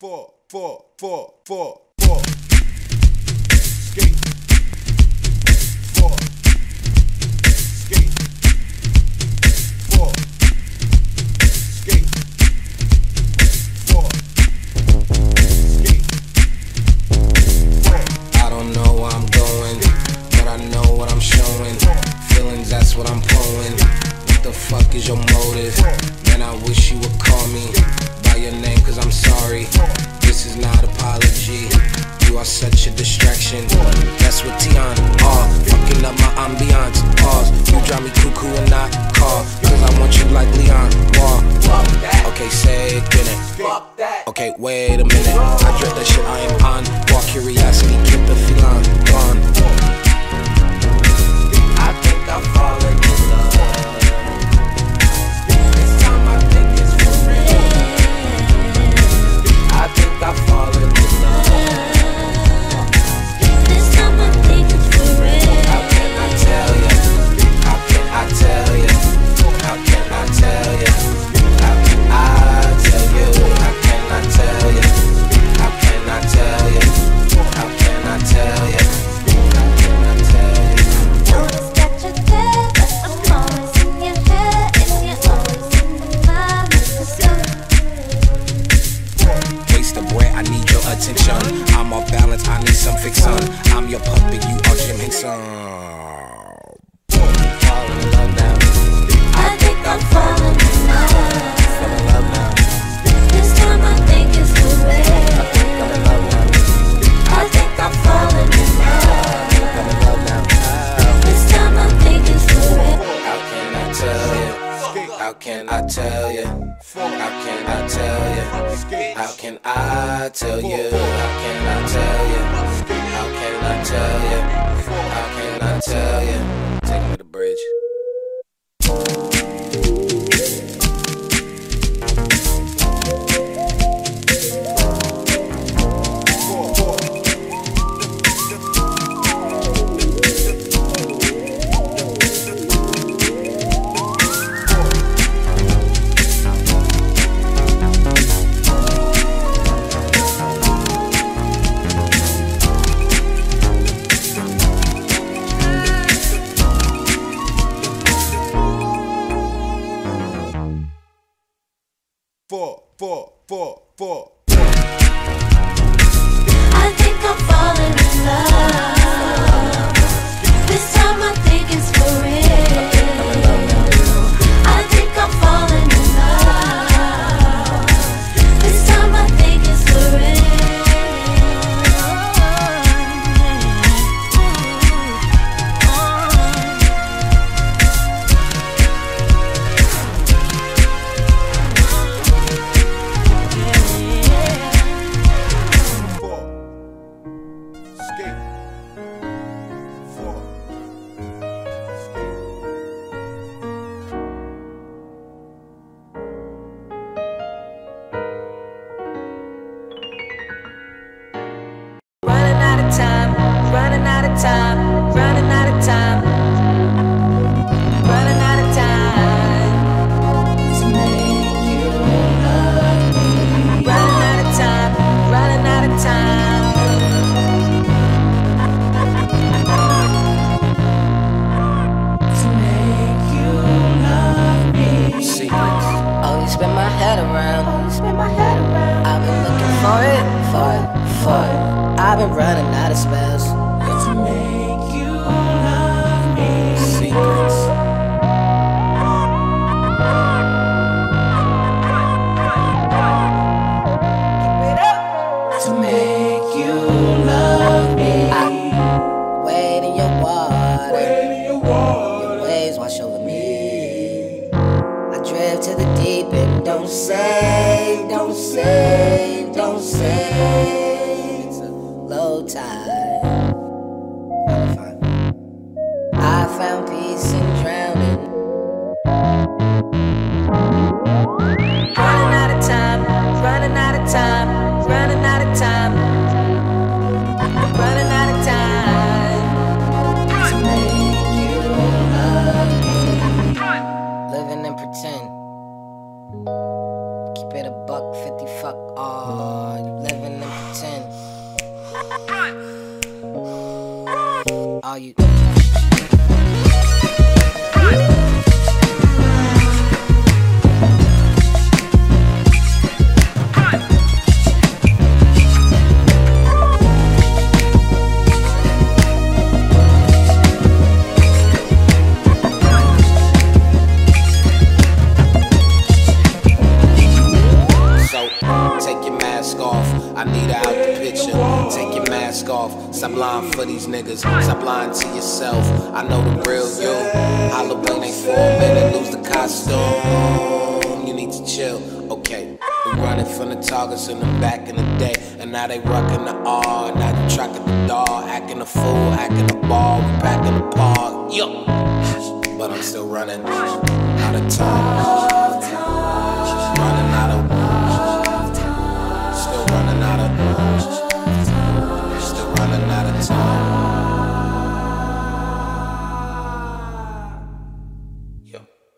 Skate. 4. Skate. 4. Skate. 4. Skate. 4. I don't know where I'm going, but I know what I'm showing. Feelings, that's what I'm pulling. What the fuck is your motive? Man, I wish you would call me by your name, cause I'm sorry. This is not apology. You are such a distraction. That's what Tion are. Fucking up my ambiance. Pause. You drive me cuckoo and not call, cause I want you like Leon. Wall. Okay, say it, get it. Okay, wait a minute. I dread that shit I am on. Walk curiosity, keep the feline gone. I think I'm falling in love. This time I think it's for real. I think I'm falling in love. This time I think it's for real. How can I tell you? How can I tell you? How can I tell you? How can I tell you? How can I tell you? How can I tell you? How can I tell you? How can I tell you? Always got your head, but I'm always in your head, and you're always in my mind. Waste of bread, I need your attention. I'm off balance, I need some fiction. I'm your puppet, you are Jim Henson. Falling in love now. I think I'm falling in love. Fall in love now. This time I think it's for real. I think I'm in love now. I think I'm falling in love. I'm in love now. This time I think it's for real. How can I tell you? How can I tell you? How can I tell you? How can I tell you? How can I tell you? How can I tell you? How can I tell you? Take me to the bridge. I think I'm falling in love. This time I think it's for real. I think I'm falling in love. This time I think it's for real. Running out of time, running out of time, running out of time, running out of time to make you love me. Running out of time, running out of time. To make you love me. Secrets. Always spin my head around. Always spin my head around. I've been looking for it, for it, for it. I've been running out of spells to make you love me. Secrets. To make you love me. I wade in your water. Your waves wash over me. I drift to the deep end. Don't say, don't say, don't say. It's a low tide. I'm fine. I found peace in drowning. Running out of time, running out of time, running out of time, running out of time to make you love me. Living and pretend. Keep it a buck 50, fuck all. you living in pretend. All you I need her out the picture. Take your mask off. Stop lying for these niggas. Stop lying to yourself. I know the real you. Halloween ain't for a minute. Lose the costume. You need to chill. Okay. We running from the targets in the back in the day. And now they rockin' the R. Now they tracking the dog. Acting a fool. Acting a ball. We back in the park. Yo. But I'm still running out of time. Running out of still running out of time. Yo.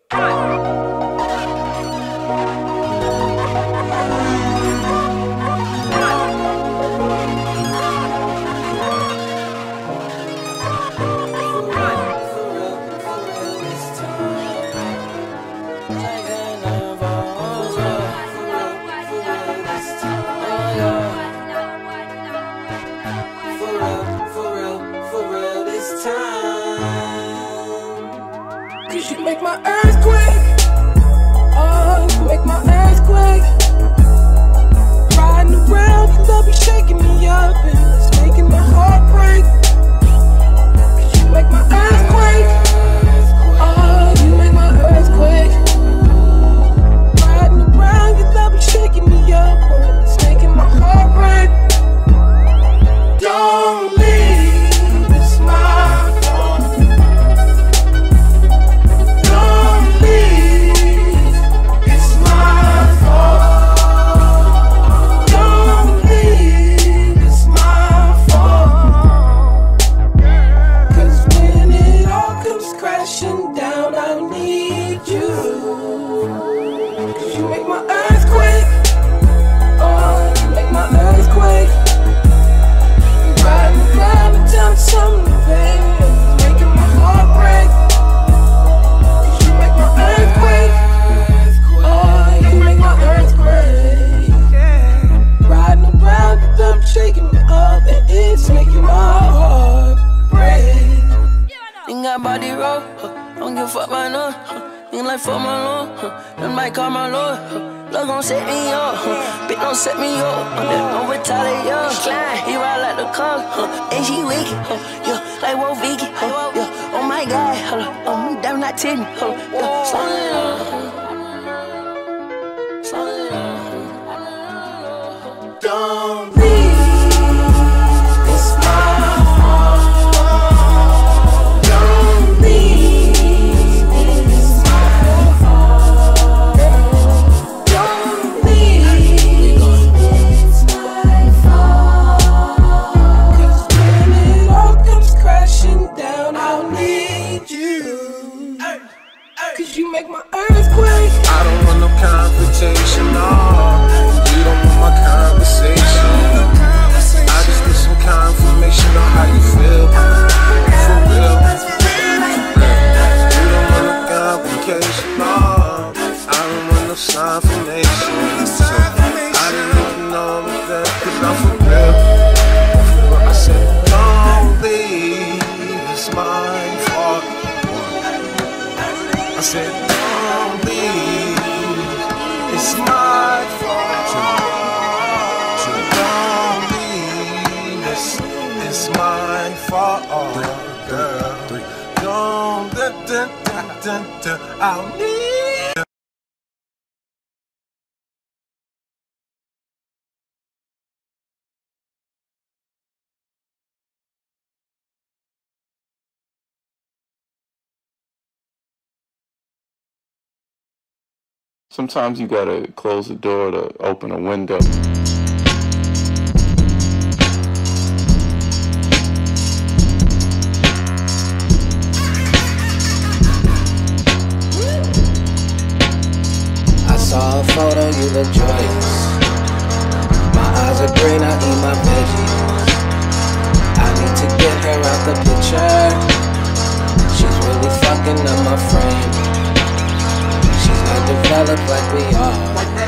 Cause you make my earthquake. Oh, you make my earthquake. Riding around, your love be shaking me up and it's making my heart break. Cause you make my earthquake. Oh, you make my earthquake. Riding around, your love be shaking me up and it's making my heart break. Don't leave, it's my fault. Body roll, don't give a fuck my no. Ain't like fuck my law, them might call my lord. Love gon' set me up, bitch don't set me up. Don't retaliate, yo. He ride like the car, and she wicked, yo. Like Wolf Vicky, yo. Oh my God, oh me damn not titty, yo. Slow it up, slow it up. Don't leave. You make my earthquake. I don't want no confrontation, no. You don't want my conversation. I just need some confirmation on how you feel. For real. You don't want no complication, no. I don't want no confirmation. So I didn't even know I'm there, cause I'm for real. But I said, don't leave, it's my fault. I said, don't leave, it's my fault. Don't leave, it's my fault, girl. Don't, I'll need. Sometimes you gotta close the door to open a window. I saw a photo, you look joyous. green, I eat my veggies. I need to get her out the picture. She's really fucking up my frame. She's not developed like we are.